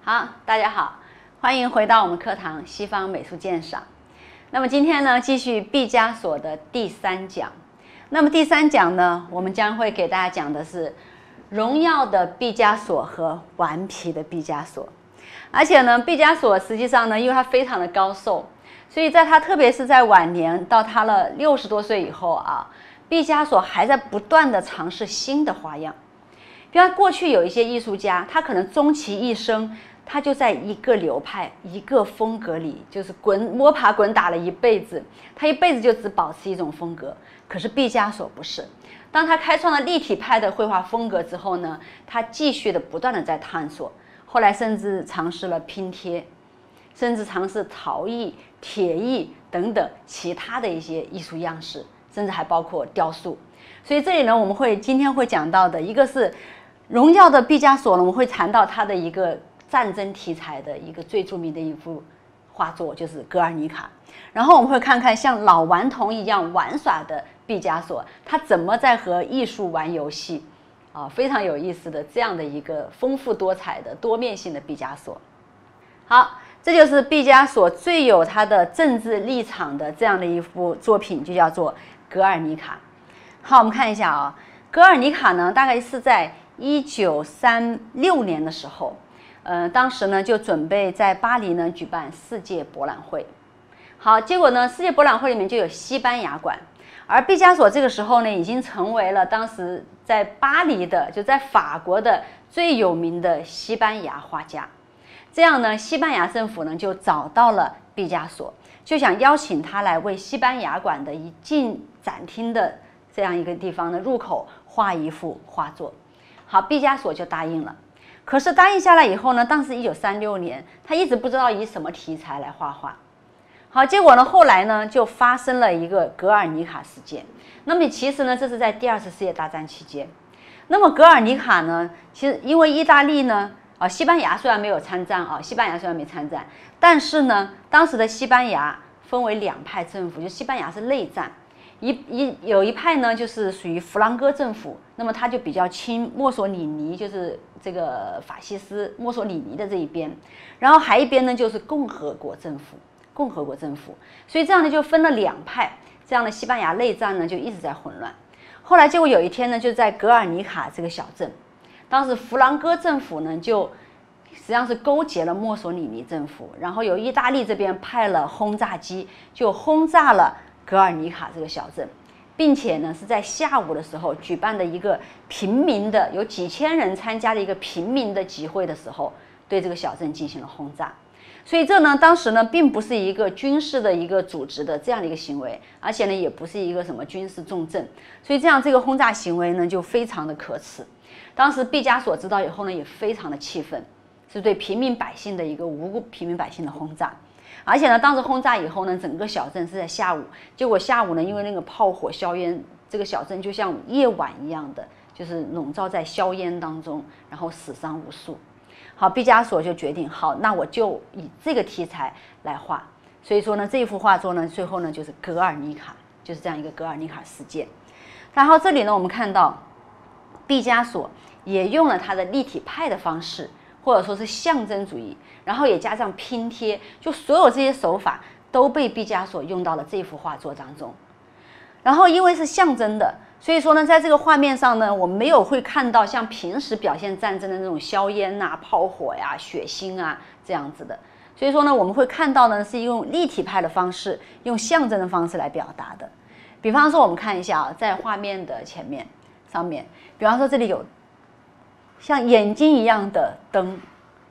好，大家好，欢迎回到我们课堂西方美术鉴赏。那么今天呢，继续毕加索的第3讲。那么第3讲呢，我们将会给大家讲的是荣耀的毕加索和顽皮的毕加索。而且呢，毕加索实际上呢，因为他非常的高寿，所以在他特别是在晚年到他了60多岁以后啊，毕加索还在不断的尝试新的花样。比方过去有一些艺术家，他可能终其一生，他就在一个流派、一个风格里，就是摸爬滚打了一辈子，他一辈子就只保持一种风格。可是毕加索不是，当他开创了立体派的绘画风格之后呢，他继续的不断的在探索，后来甚至尝试了拼贴，甚至尝试陶艺、铁艺等等其他的一些艺术样式，甚至还包括雕塑。所以这里呢，我们今天会讲到的一个是荣耀的毕加索呢，我们会谈到他的一个战争题材的一个最著名的一幅画作，就是《格尔尼卡》。然后我们会看看像老顽童一样玩耍的毕加索，他怎么在和艺术玩游戏啊，非常有意思的这样的一个丰富多彩的多面性的毕加索。好，这就是毕加索最有他的政治立场的这样的一幅作品，就叫做《格尔尼卡》。好，我们看一下啊，《格尔尼卡》呢，大概是在1936年的时候，当时呢就准备在巴黎呢举办世界博览会。好，结果呢，世界博览会里面就有西班牙馆，而毕加索这个时候呢，已经成为了当时在巴黎的，就在法国的最有名的西班牙画家。这样呢，西班牙政府呢就找到了毕加索，就想邀请他来为西班牙馆的一进展厅的这样一个地方的入口画一幅画作。好，毕加索就答应了。可是答应下来以后呢，当时1936年，他一直不知道以什么题材来画画。好，结果呢，后来呢，就发生了一个格尔尼卡事件。那么其实呢，这是在第2次世界大战期间。那么格尔尼卡呢，其实因为意大利呢，西班牙虽然没有参战啊，西班牙虽然没参战，但是呢，当时的西班牙分为2派政府，就西班牙是内战。有一派呢，就是属于弗朗哥政府，那么他就比较亲墨索里尼，就是这个法西斯墨索里尼的这一边，然后还一边呢就是共和国政府，所以这样呢就分了2派，这样的西班牙内战呢就一直在混乱。后来结果有一天呢，就在格尔尼卡这个小镇，当时弗朗哥政府呢就实际上是勾结了墨索里尼政府，然后由意大利这边派了轰炸机，就轰炸了格尔尼卡这个小镇，并且呢是在下午的时候举办的一个平民的有几千人参加的一个平民的集会的时候，对这个小镇进行了轰炸。所以这呢当时呢并不是一个军事的一个组织的这样的一个行为，而且呢也不是一个什么军事重镇，所以这个轰炸行为呢就非常的可耻。当时毕加索知道以后呢也非常的气愤，是对平民百姓的一个无辜平民百姓的轰炸。而且呢，当时轰炸以后呢，整个小镇是在下午，结果下午呢，因为那个炮火硝烟，这个小镇就像夜晚一样的，就是笼罩在硝烟当中，然后死伤无数。好，毕加索就决定，好，那我就以这个题材来画。所以说呢，这幅画作呢，最后呢就是格尔尼卡，就是这样一个格尔尼卡事件。然后这里呢，我们看到毕加索也用了他的立体派的方式，或者说是象征主义，然后也加上拼贴，就所有这些手法都被毕加索用到了这幅画作当中。然后因为是象征的，所以说呢，在这个画面上呢，我们没有会看到像平时表现战争的那种硝烟啊、炮火呀、血腥啊这样子的。所以说呢，我们会看到呢是用立体派的方式，用象征的方式来表达的。比方说，我们看一下啊，在画面的前面上面，比方说这里有像眼睛一样的灯，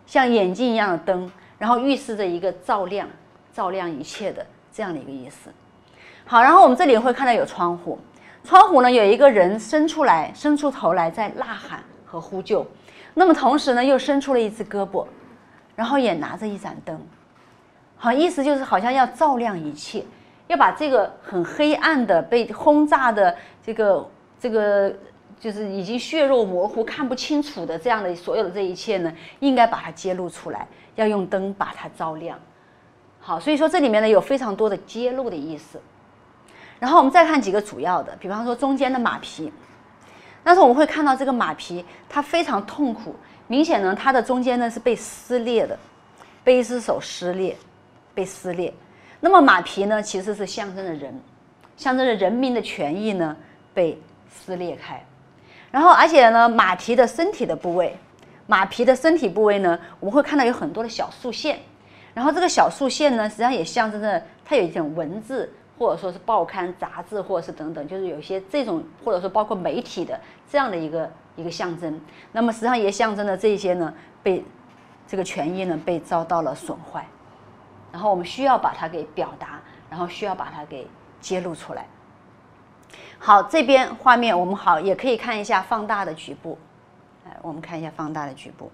然后预示着一个照亮一切的这样的一个意思。好，然后我们这里会看到有窗户，窗户呢有一个人伸出头来在呐喊和呼救，那么同时呢又伸出了一只胳膊，然后也拿着一盏灯。好，意思就是好像要照亮一切，要把这个很黑暗的被轰炸的这个就是已经血肉模糊看不清楚的这样的所有的这一切呢，应该把它揭露出来，要用灯把它照亮。好，所以说这里面呢有非常多的揭露的意思。然后我们再看几个主要的，比方说中间的马匹， 但是我们会看到这个马皮它非常痛苦，明显呢它的中间呢是被撕裂的，被一只手撕裂，被撕裂。那么马皮呢其实是象征着人，象征着人民的权益呢被撕裂开。然后而且呢马蹄的身体的部位，马皮的身体部位呢我们会看到有很多的小竖线，然后这个小竖线呢实际上也象征着它有一种文字，或者说是报刊杂志，或者是等等，就是有一些这种或者说包括媒体的这样的一个象征。那么实际上也象征着这些呢被这个权益呢被遭到了损坏，然后我们需要把它给表达，然后需要把它给揭露出来。好，这边画面我们好也可以看一下放大的局部，我们看一下放大的局部。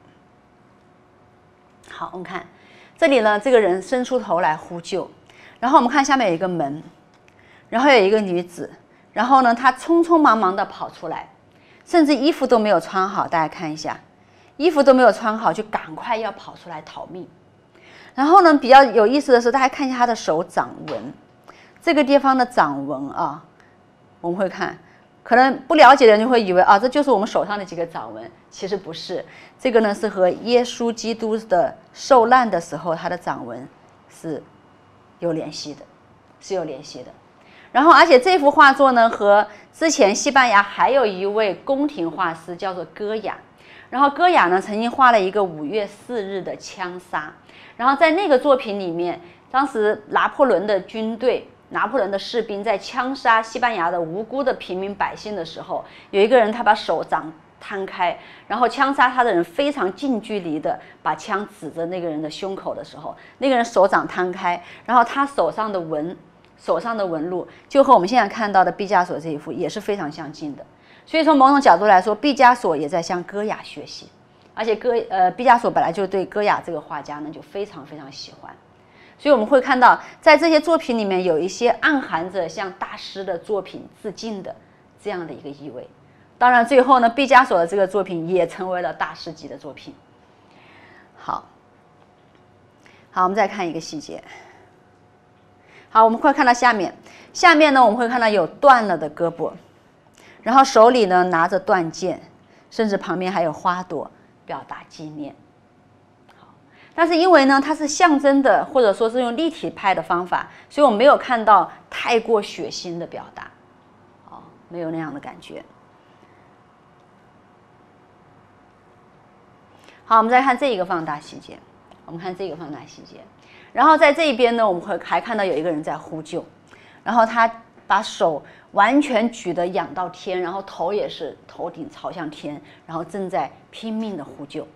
好，我们看这里呢，这个人伸出头来呼救，然后我们看下面有一个门，然后有一个女子，然后呢她匆匆忙忙的跑出来，甚至衣服都没有穿好，大家看一下，衣服都没有穿好就赶快要跑出来逃命。然后呢比较有意思的是，大家看一下她的手掌纹，这个地方的掌纹啊，我们会看，可能不了解的人就会以为啊，这就是我们手上的几个掌纹，其实不是，这个呢是和耶稣基督的受难的时候他的掌纹是有联系的，是有联系的。然后而且这幅画作呢和之前西班牙还有一位宫廷画师叫做戈雅，然后戈雅呢曾经画了一个5月4日的枪杀，然后在那个作品里面，当时拿破仑的军队，拿破仑的士兵在枪杀西班牙的无辜的平民百姓的时候，有一个人他把手掌摊开，然后枪杀他的人非常近距离的把枪指着那个人的胸口的时候，那个人手掌摊开，然后他手上的纹路就和我们现在看到的毕加索这一幅也是非常相近的。所以从某种角度来说，毕加索也在向戈雅学习，而且毕加索本来就对戈雅这个画家呢就非常非常喜欢。所以我们会看到在这些作品里面有一些暗含着向大师的作品致敬的这样的一个意味。当然最后呢毕加索的这个作品也成为了大师级的作品。好，我们再看一个细节。好，我们会看到下面呢我们会看到有断了的胳膊，然后手里呢拿着断剑，甚至旁边还有花朵表达纪念。但是因为呢它是象征的，或者说是用立体派的方法，所以我们没有看到太过血腥的表达，没有那样的感觉。好，我们再看这一个放大细节，然后在这一边呢我们会还看到有一个人在呼救，然后他把手完全举得仰到天，然后头也是头顶朝向天，然后正在拼命的呼救。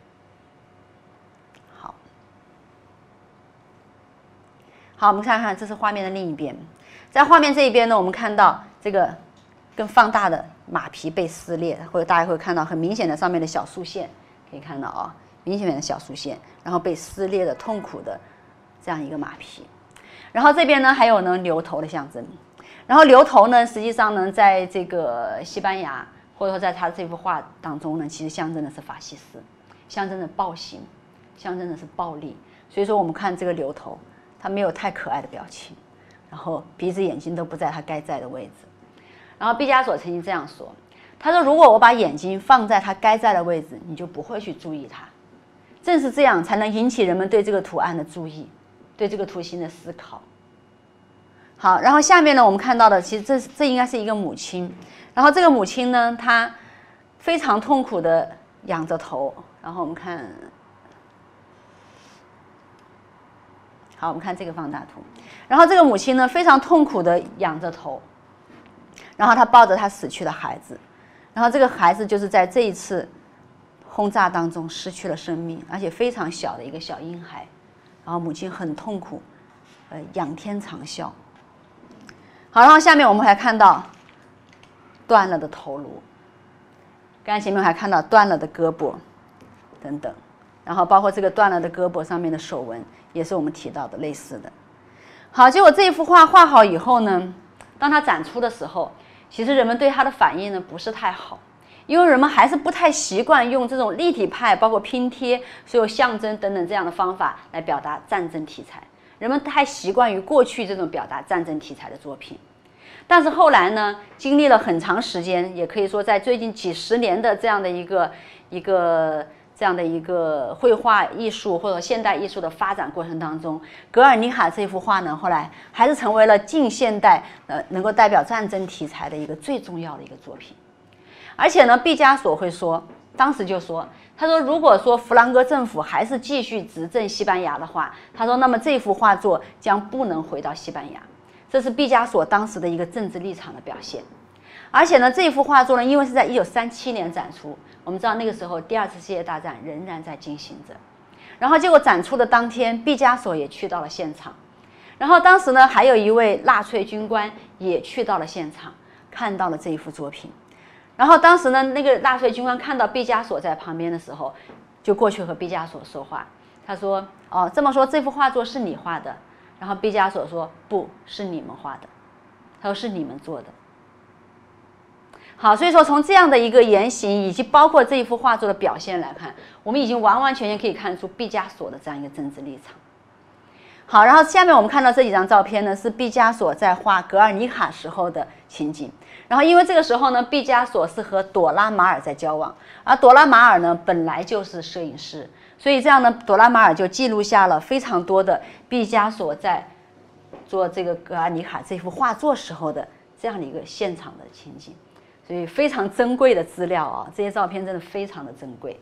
好，我们看看这是画面的另一边，在画面这一边呢我们看到这个更放大的马皮被撕裂，或者大家会看到很明显的上面的小竖线，可以看到啊，明显的小竖线，然后被撕裂的痛苦的这样一个马皮。然后这边呢还有呢牛头的象征，然后牛头呢实际上呢在这个西班牙或者说在他这幅画当中呢，其实象征的是法西斯，象征着暴行，象征的是暴力。所以说我们看这个牛头，他没有太可爱的表情，然后鼻子眼睛都不在他该在的位置。然后毕加索曾经这样说，他说如果我把眼睛放在他该在的位置，你就不会去注意他。正是这样才能引起人们对这个图案的注意，对这个图形的思考。好，然后下面呢我们看到的其实这应该是一个母亲，然后这个母亲呢她非常痛苦的仰着头，然后我们看，好，我们看这个放大图，然后这个母亲呢非常痛苦的仰着头，然后她抱着她死去的孩子，然后这个孩子就是在这一次轰炸当中失去了生命，而且非常小的一个小婴孩，然后母亲很痛苦，仰天长啸。好，然后下面我们还看到断了的头颅，刚才前面还看到断了的胳膊等等，然后包括这个断了的胳膊上面的手纹也是我们提到的类似的。好，结果这一幅画画好以后呢，当它展出的时候，其实人们对它的反应呢不是太好，因为人们还是不太习惯用这种立体派包括拼贴所有象征等等这样的方法来表达战争题材，人们太习惯于过去这种表达战争题材的作品。 但是后来呢，经历了很长时间，也可以说在最近几十年的这样的一个绘画艺术或者现代艺术的发展过程当中，格尔尼卡这幅画呢，后来还是成为了近现代能够代表战争题材的一个最重要的一个作品。而且呢，毕加索会说，当时就说，他说如果说弗朗哥政府还是继续执政西班牙的话，他说那么这幅画作将不能回到西班牙。这是毕加索当时的一个政治立场的表现。而且呢，这幅画作呢，因为是在1937年展出，我们知道那个时候第二次世界大战仍然在进行着。然后结果展出的当天，毕加索也去到了现场。然后当时呢，还有一位纳粹军官也去到了现场，看到了这一幅作品。然后当时呢，那个纳粹军官看到毕加索在旁边的时候，就过去和毕加索说话。他说：“哦，这么说这幅画作是你画的？”然后毕加索说：“不是你们画的。”他说：“是你们做的。”好，所以说从这样的一个言行，以及包括这一幅画作的表现来看，我们已经完完全全可以看出毕加索的这样一个政治立场。好，然后下面我们看到这几张照片呢，是毕加索在画格尔尼卡时候的情景。然后因为这个时候呢，毕加索是和朵拉马尔在交往，而朵拉马尔呢本来就是摄影师，所以这样呢，朵拉马尔就记录下了非常多的毕加索在做这个格尔尼卡这幅画作时候的这样的一个现场的情景，所以非常珍贵的资料啊，这些照片真的非常的珍贵。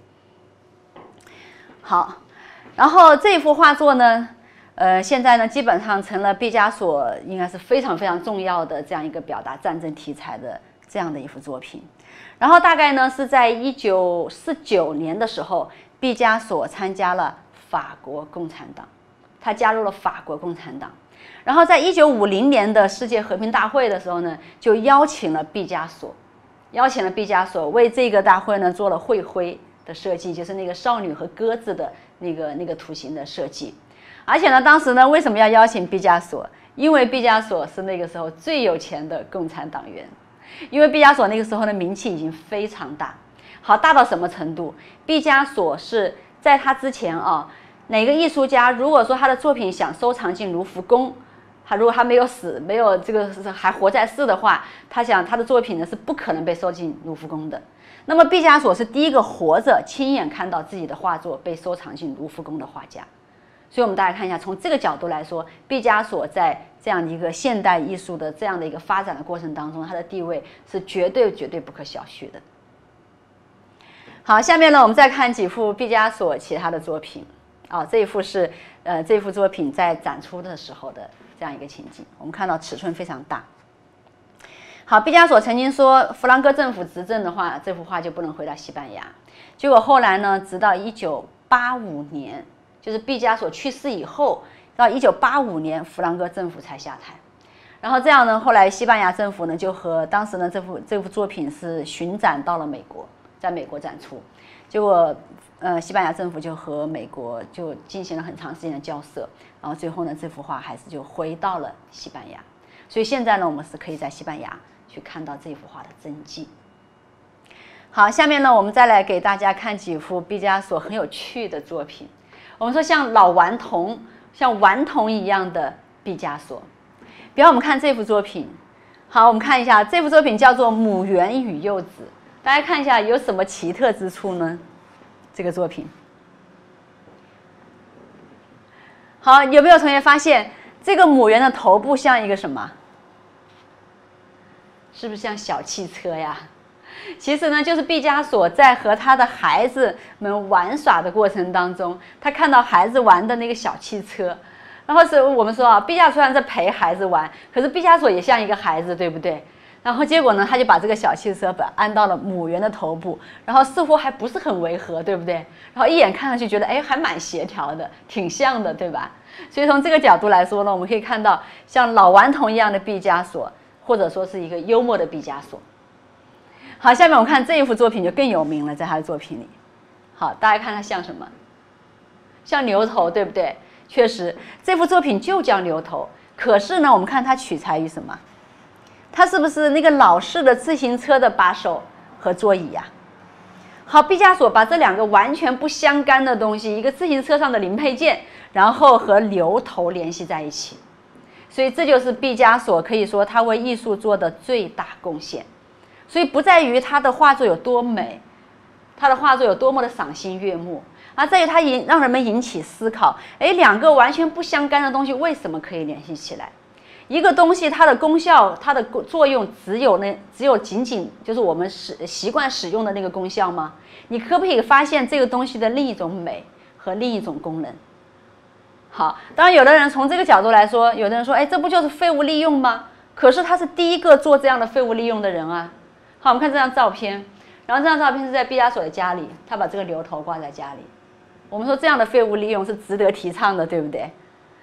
好，然后这幅画作呢，现在呢基本上成了毕加索应该是非常非常重要的这样一个表达战争题材的这样的一幅作品。然后大概呢是在1949年的时候，毕加索参加了法国共产党，他加入了法国共产党。然后在1950年的世界和平大会的时候呢，就邀请了毕加索为这个大会呢做了会徽的设计，就是那个少女和鸽子的那个图形的设计。而且呢，当时呢为什么要邀请毕加索？因为毕加索是那个时候最有钱的共产党员，因为毕加索那个时候的名气已经非常大。好，大到什么程度？毕加索是在他之前啊，哪个艺术家如果说他的作品想收藏进卢浮宫，如果他没有死，没有这个还活在世的话，他想他的作品呢是不可能被收进卢浮宫的。那么毕加索是第一个活着亲眼看到自己的画作被收藏进卢浮宫的画家。所以我们大家看一下，从这个角度来说，毕加索在这样的一个现代艺术的这样的一个发展的过程当中，他的地位是绝对不可小觑的。好，下面呢我们再看几幅毕加索其他的作品。这一幅是这幅作品在展出的时候的这样一个情景，我们看到尺寸非常大。好，毕加索曾经说，弗朗哥政府执政的话，这幅画就不能回到西班牙。结果后来呢，直到1985年，就是毕加索去世以后，到1985年，弗朗哥政府才下台。然后这样呢，后来西班牙政府呢就和当时呢这幅作品是巡展到了美国，在美国展出。结果西班牙政府就和美国就进行了很长时间的交涉，然后最后呢这幅画还是就回到了西班牙。所以现在呢我们是可以在西班牙去看到这幅画的真迹。好，下面呢我们再来给大家看几幅毕加索很有趣的作品。我们说像老顽童，像顽童一样的毕加索。比方我们看这幅作品，好，我们看一下这幅作品叫做《母猿与幼子》，大家看一下有什么奇特之处呢？这个作品，好，有没有同学发现这个母猿的头部像一个什么？是不是像小汽车呀？其实呢，就是毕加索在和他的孩子们玩耍的过程当中，他看到孩子玩的那个小汽车，然后是我们说啊，毕加索虽然在陪孩子玩，可是毕加索也像一个孩子，对不对？然后结果呢，他就把这个小汽车安到了母猿的头部，然后似乎还不是很违和，对不对？然后一眼看上去觉得，哎，还蛮协调的，挺像的，对吧？所以从这个角度来说呢，我们可以看到像老顽童一样的毕加索，或者说是一个幽默的毕加索。好，下面我们看这一幅作品就更有名了，在他的作品里。好，大家看它像什么？像牛头，对不对？确实，这幅作品就叫牛头。可是呢，我们看它取材于什么？它是不是那个老式的自行车的把手和座椅呀？好，毕加索把这两个完全不相干的东西，一个自行车上的零配件，然后和牛头联系在一起。 所以这就是毕加索可以说他为艺术做的最大贡献。所以不在于他的画作有多美，他的画作有多么的赏心悦目，而在于他让人们引起思考，两个完全不相干的东西为什么可以联系起来？一个东西它的功效、它的作用只有仅仅就是我们习惯使用的那个功效吗？你可不可以发现这个东西的另一种美和另一种功能？好，当然有的人从这个角度来说，有的人说，这不就是废物利用吗？可是他是第一个做这样的废物利用的人啊。好，我们看这张照片，然后这张照片是在毕加索的家里，他把这个牛头挂在家里。我们说这样的废物利用是值得提倡的，对不对？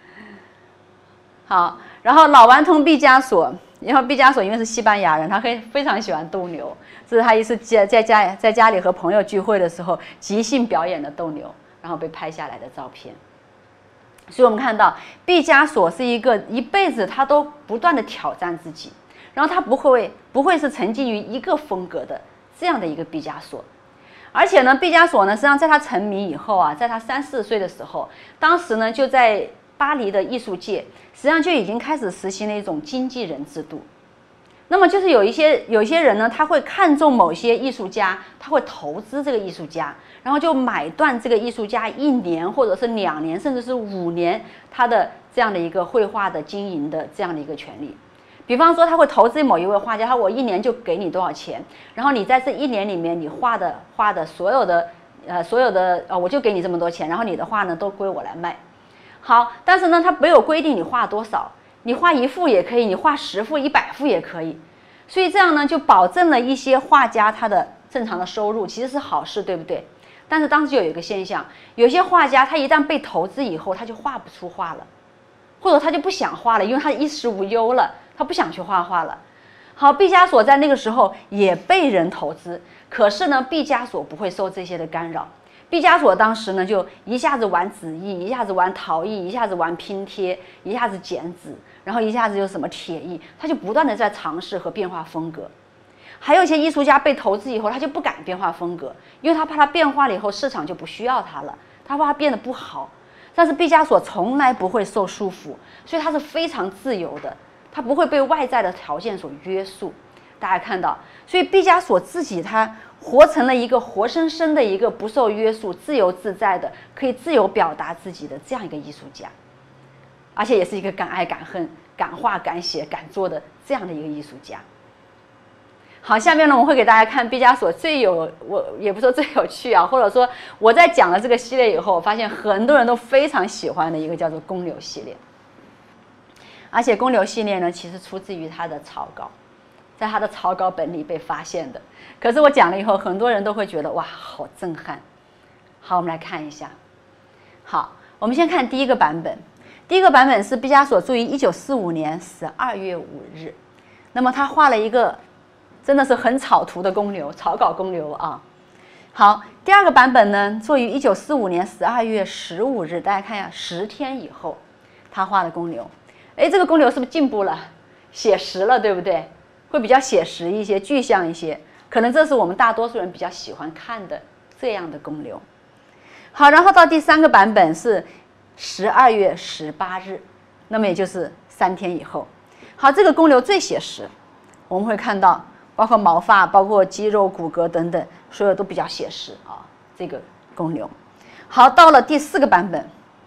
好，然后老顽童毕加索，然后毕加索因为是西班牙人，他非常喜欢斗牛，这是他一次在家里和朋友聚会的时候即兴表演的斗牛，然后被拍下来的照片。所以我们看到毕加索是一个一辈子他都不断的挑战自己，然后他不会是沉浸于一个风格的这样的一个毕加索。而且呢，毕加索呢，实际上在他成名以后啊，在他3、4岁的时候，当时呢就在巴黎的艺术界，实际上就已经开始实行了一种经纪人制度。那么就是有一些人呢，他会看中某些艺术家，他会投资这个艺术家，然后就买断这个艺术家1年或者是2年，甚至是5年他的这样的一个绘画的经营的这样的一个权利。比方说他会投资某一位画家，我1年就给你多少钱，然后你在这1年里面你画的所有的我就给你这么多钱，然后你的画呢都归我来卖。好，但是呢他没有规定你画多少，你画1幅也可以，你画10幅、100幅也可以。所以这样呢就保证了一些画家他的正常的收入，其实是好事，对不对？但是当时就有一个现象，有些画家他一旦被投资以后，他就画不出画了，或者他就不想画了，因为他衣食无忧了，他不想去画画了。好，毕加索在那个时候也被人投资，可是呢毕加索不会受这些的干扰。毕加索当时呢就一下子玩纸艺，一下子玩陶艺，一下子玩拼贴，一下子剪纸，然后一下子又什么铁艺，他就不断的在尝试和变化风格。还有一些艺术家被投资以后，他就不敢变化风格，因为他怕他变化了以后市场就不需要他了，他怕他变得不好。但是毕加索从来不会受束缚，所以他是非常自由的，他不会被外在的条件所约束。大家看到，所以毕加索自己他活成了一个活生生的一个不受约束、自由自在的，可以自由表达自己的这样一个艺术家，而且也是一个敢爱敢恨、敢画敢写敢做的这样的一个艺术家。好，下面呢我们会给大家看毕加索我也不说最有趣啊，或者说我在讲了这个系列以后，我发现很多人都非常喜欢的一个叫做公牛系列。而且公牛系列呢，其实出自于他的草稿，在他的草稿本里被发现的。可是我讲了以后，很多人都会觉得哇，好震撼。好，我们来看一下。好，我们先看第一个版本。第一个版本是毕加索著于1945年12月5日。那么他画了一个真的是很草图的公牛，草稿公牛啊。好，第二个版本呢，作于1945年12月15日，大家看一下，10天以后，他画的公牛。这个公牛是不是进步了，写实了，对不对？会比较写实一些，具象一些，可能这是我们大多数人比较喜欢看的这样的公牛。好，然后到第3个版本是12月18日，那么也就是3天以后。好，这个公牛最写实，我们会看到包括毛发、包括肌肉、骨骼等等，所有都比较写实啊。这个公牛。好，到了第4个版本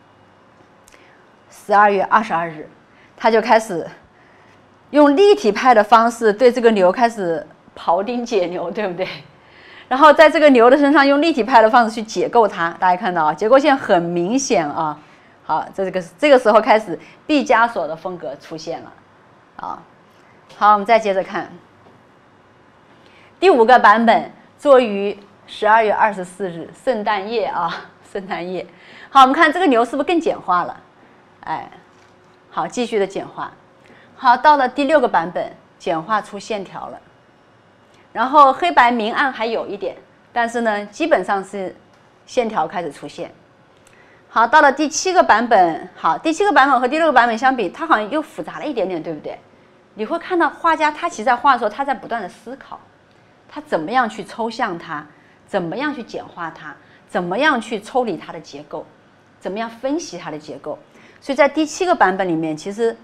，12月22日，他就开始用立体派的方式对这个牛开始庖丁解牛，对不对？然后在这个牛的身上用立体派的方式去解构它，大家看到啊，结构线很明显啊。好，这个时候开始毕加索的风格出现了啊。好，我们再接着看第5个版本，作于12月24日，圣诞夜啊，圣诞夜。好，我们看这个牛是不是更简化了？好，继续的简化。好，到了第6个版本，简化出线条了，然后黑白明暗还有一点，但是呢，基本上是线条开始出现。好，到了第7个版本，好，第7个版本和第6个版本相比，它好像又复杂了一点点，对不对？你会看到画家他其实在画的时候，他在不断的思考，他怎么样去抽象它，怎么样去简化它，怎么样去抽离它的结构，怎么样分析它的结构。所以在第7个版本里面，其实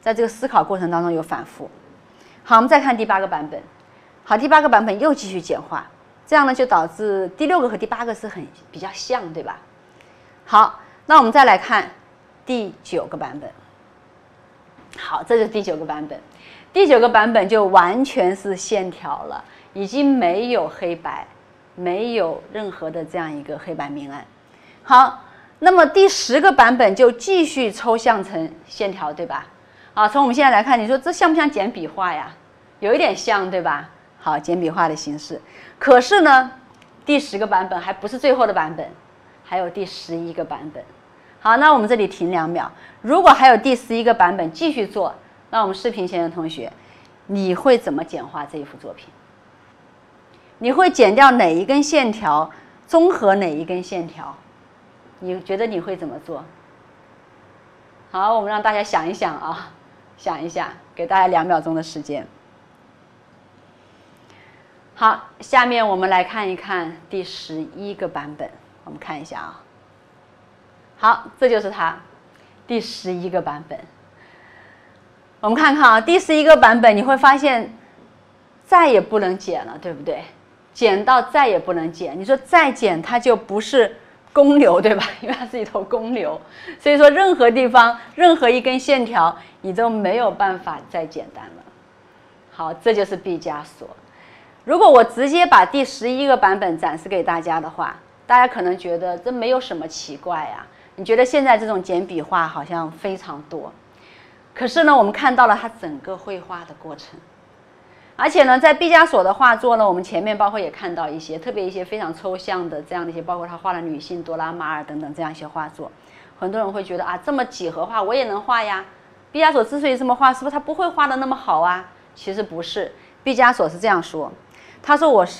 在这个思考过程当中有反复。好，我们再看第8个版本。好，第8个版本又继续简化，这样呢就导致第6个和第8个是比较像，对吧？好，那我们再来看第9个版本。好，这就是第9个版本。第9个版本就完全是线条了，已经没有黑白，没有任何的这样一个黑白明暗。好，那么第10个版本就继续抽象成线条，对吧？好，从我们现在来看，你说这像不像简笔画呀？有一点像，对吧？好，简笔画的形式。可是呢，第10个版本还不是最后的版本，还有第11个版本。好，那我们这里停2秒。如果还有第11个版本继续做，那我们视频前的同学，你会怎么简化这一幅作品？你会剪掉哪一根线条，综合哪一根线条？你觉得你会怎么做？好，我们让大家想一想啊，想一下，给大家2秒钟的时间。好，下面我们来看一看第11个版本，我们看一下啊。好，这就是它，第11个版本。我们看看啊，第11个版本你会发现再也不能剪了，对不对？剪到再也不能剪，你说再剪它就不是公牛，对吧？因为它是一头公牛，所以说任何地方任何一根线条你都没有办法再简单了。好，这就是毕加索。如果我直接把第11个版本展示给大家的话，大家可能觉得这没有什么奇怪啊，你觉得现在这种简笔画好像非常多。可是呢，我们看到了他整个绘画的过程，而且呢，在毕加索的画作呢，我们前面包括也看到一些，特别一些非常抽象的这样的一些，包括他画了女性朵拉马尔等等这样一些画作，很多人会觉得啊，这么几何画我也能画呀。毕加索之所以这么画，是不是他不会画的那么好啊？其实不是，毕加索是这样说，他说我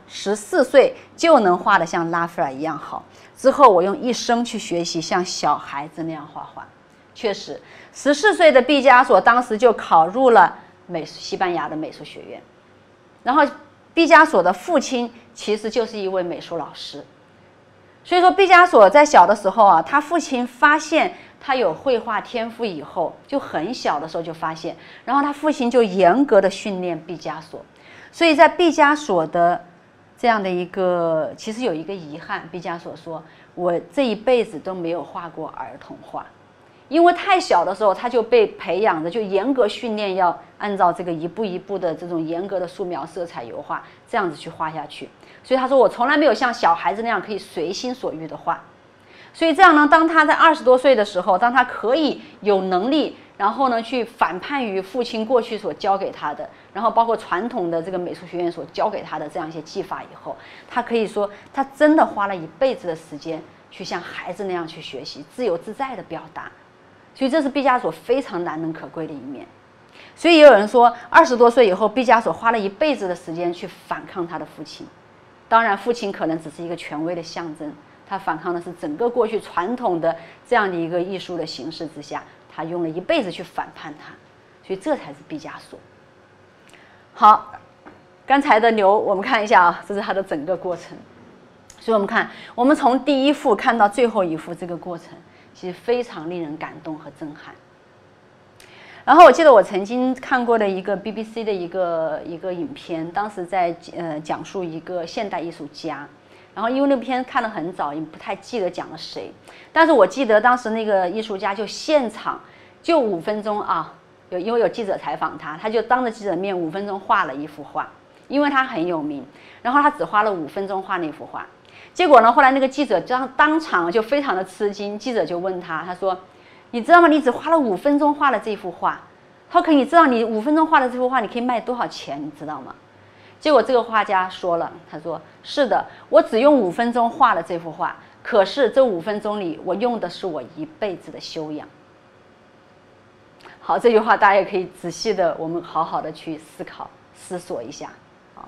14岁就能画得像拉斐尔一样好，之后我用一生去学习像小孩子那样画画。确实，14岁的毕加索当时就考入了西班牙的美术学院，然后毕加索的父亲其实就是一位美术老师，所以说毕加索在小的时候啊，他父亲发现他有绘画天赋以后，就很小的时候就发现，然后他父亲就严格的训练毕加索，所以在毕加索的这样的一个，其实有一个遗憾，毕加索说，我这一辈子都没有画过儿童画。因为太小的时候他就被培养的，就严格训练，要按照这个一步一步的这种严格的素描、色彩、油画这样子去画下去。所以他说我从来没有像小孩子那样可以随心所欲的画。所以这样呢，当他在20多岁的时候，当他可以有能力，然后呢去反叛于父亲过去所教给他的，然后包括传统的这个美术学院所教给他的这样一些技法以后，他可以说他真的花了一辈子的时间去像孩子那样去学习，自由自在的表达。所以这是毕加索非常难能可贵的一面。所以也有人说，20多岁以后，毕加索花了一辈子的时间去反抗他的父亲。当然，父亲可能只是一个权威的象征，他反抗的是整个过去传统的这样的一个艺术的形式之下，他用了一辈子去反叛他。所以这才是毕加索。好，刚才的牛，我们看一下啊，这是他的整个过程。所以我们看，我们从第一幅看到最后一幅这个过程。其实非常令人感动和震撼。然后我记得我曾经看过的一个 BBC 的一个影片，当时在讲述一个现代艺术家。然后因为那片看得很早，也不太记得讲了谁，但是我记得当时那个艺术家就现场就5分钟啊，因为有记者采访他，他就当着记者面5分钟画了一幅画，因为他很有名，然后他只花了5分钟画那幅画。结果呢，后来那个记者当场就非常的吃惊，记者就问他，他说：“你知道吗？你只花了5分钟画了这幅画，他说可你知道你5分钟画的这幅画你可以卖多少钱？你知道吗？”结果这个画家说了，他说：“是的，我只用5分钟画了这幅画，可是这5分钟里我用的是我一辈子的修养。”好，这句话大家也可以仔细的，我们好好的去思考、思索一下啊。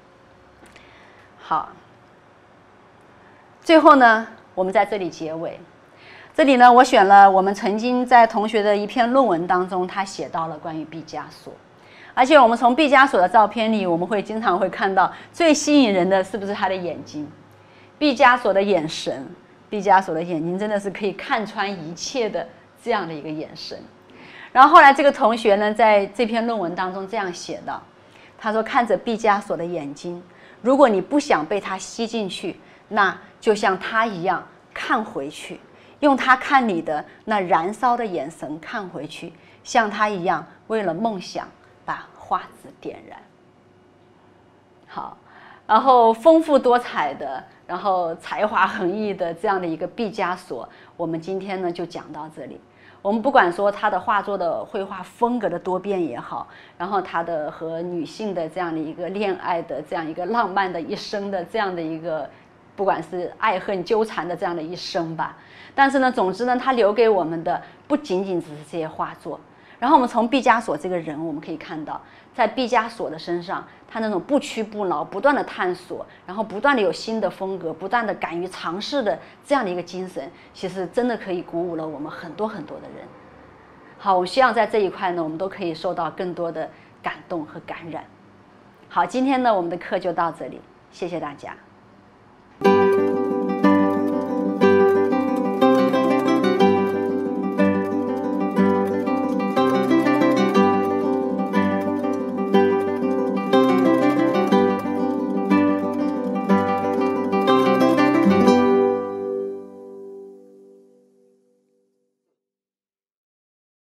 好。最后呢，我们在这里结尾。这里呢，我选了我们曾经在同学的一篇论文当中，他写到了关于毕加索。而且我们从毕加索的照片里，我们会经常会看到最吸引人的是不是他的眼睛？毕加索的眼神，毕加索的眼睛真的是可以看穿一切的这样的一个眼神。 然后后来这个同学呢，在这篇论文当中这样写的，他说：“看着毕加索的眼睛，如果你不想被他吸进去，那就像他一样看回去，用他看你的那燃烧的眼神看回去，像他一样为了梦想把花子点燃。”好，然后丰富多彩的，然后才华横溢的这样的一个毕加索，我们今天呢就讲到这里。我们不管说他的画作的绘画风格的多变也好，然后他的和女性的这样的一个恋爱的这样一个浪漫的一生的这样的一个，不管是爱恨纠缠的这样的一生吧。但是呢，总之呢，他留给我们的不仅仅只是这些画作。然后我们从毕加索这个人，我们可以看到，在毕加索的身上，他那种不屈不挠、不断的探索，然后不断的有新的风格、不断的敢于尝试的这样的一个精神，其实真的可以鼓舞了我们很多很多的人。好，我希望在这一块呢，我们都可以受到更多的感动和感染。好，今天呢，我们的课就到这里，谢谢大家。